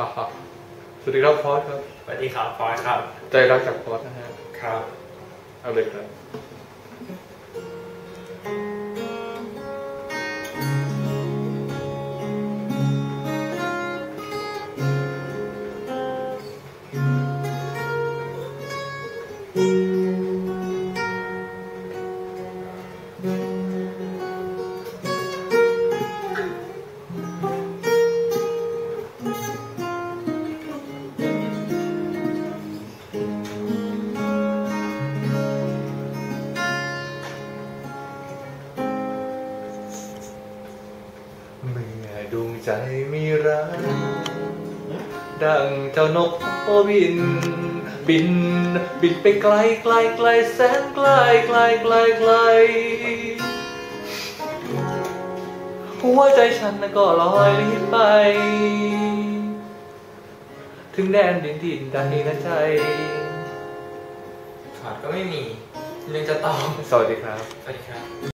สวัสดีครับพอสครับสวัสดีครับฟอยครับใจรักจากพอสนะฮะครับเอาเลยครับเมื่อดวงใจมีรักดังเจ้านกโอบินบินไปไกลไกลไกลแสนไกลไกลไกลไกลหัวใจฉันก็ลอยลิบไปถึงแดนดินถิ่นใดนะใจถอดก็ไม่มีเรื่องจะตอบสวัสดีครับสวัสดีครับ